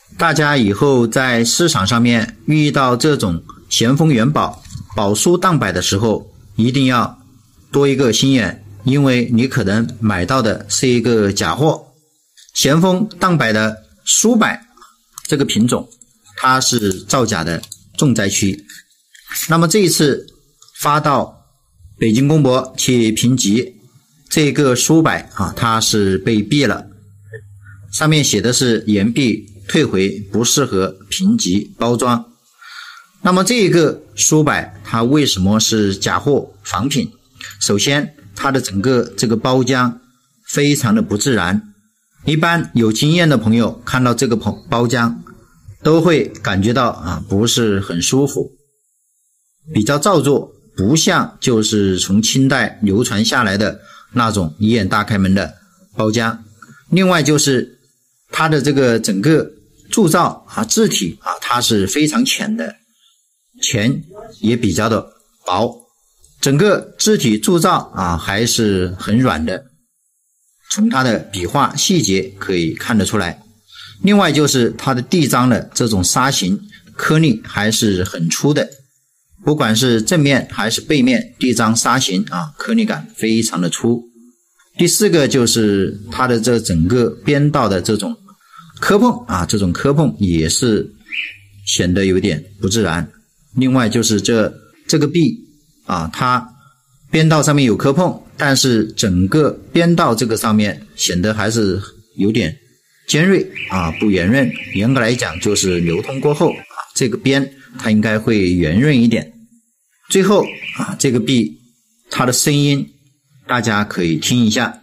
大家以后在市场上面遇到这种咸丰元宝宝书当摆的时候，一定要多一个心眼，因为你可能买到的是一个假货。咸丰当摆的书摆这个品种，它是造假的重灾区。那么这一次发到北京公博去评级，这个书摆它是被毙了，上面写的是延毕退回，不适合评级包装。那么这个书摆它为什么是假货仿品？首先它的整个这个包浆非常的不自然，一般有经验的朋友看到这个包浆都会感觉到不是很舒服，比较造作，不像就是从清代流传下来的那种一眼大开门的包浆。另外就是它的这个整个铸造字体它是非常浅的，钱也比较的薄，整个字体铸造还是很软的，从它的笔画细节可以看得出来。另外就是它的地章的这种砂形颗粒还是很粗的，不管是正面还是背面，地章砂形颗粒感非常的粗。第四个就是它的这整个边道的这种磕碰这种磕碰也是显得有点不自然。另外就是这个币它边道上面有磕碰，但是整个边道这个上面显得还是有点尖锐不圆润。严格来讲就是流通过后这个边它应该会圆润一点。最后这个币它的声音大家可以听一下，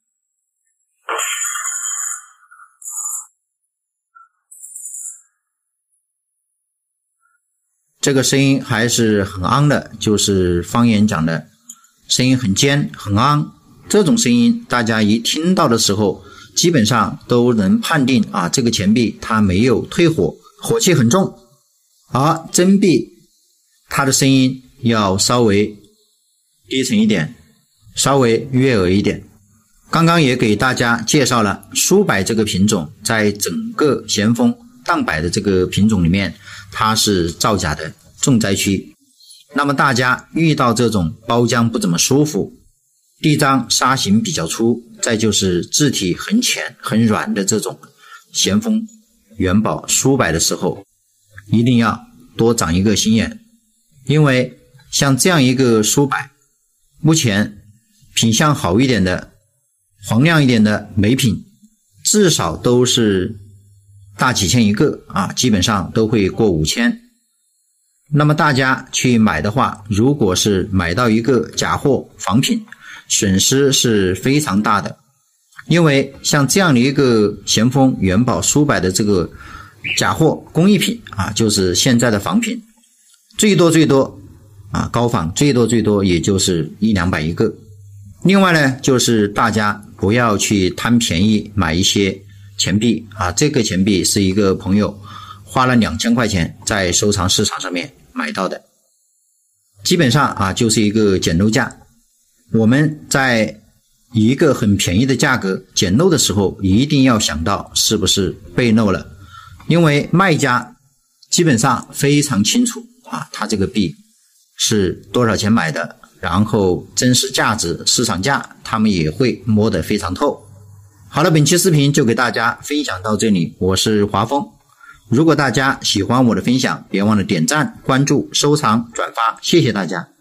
这个声音还是很昂的，就是方言讲的声音很尖很昂。这种声音大家一听到的时候基本上都能判定这个钱币它没有退火，火气很重。而真币它的声音要稍微低沉一点，稍微悦耳一点。刚刚也给大家介绍了书摆这个品种在整个咸丰当摆的这个品种里面它是造假的重灾区。那么大家遇到这种包浆不怎么舒服，地章砂形比较粗，再就是字体很浅很软的这种咸丰元宝书摆的时候，一定要多长一个心眼。因为像这样一个书摆，目前品相好一点的黄亮一点的美品至少都是大几千一个基本上都会过5000。那么大家去买的话，如果是买到一个假货仿品，损失是非常大的。因为像这样的一个咸丰元宝书摆的这个假货工艺品就是现在的仿品，最多高仿最多也就是100-200一个。另外呢，就是大家不要去贪便宜买一些钱币这个钱币是一个朋友花了2000块钱在收藏市场上面买到的，基本上就是一个捡漏价。我们在以一个很便宜的价格捡漏的时候，一定要想到是不是被漏了，因为卖家基本上非常清楚他这个币是多少钱买的，然后真实价值市场价他们也会摸得非常透。好了，本期视频就给大家分享到这里，我是华峰。如果大家喜欢我的分享，别忘了点赞、关注、收藏、转发，谢谢大家。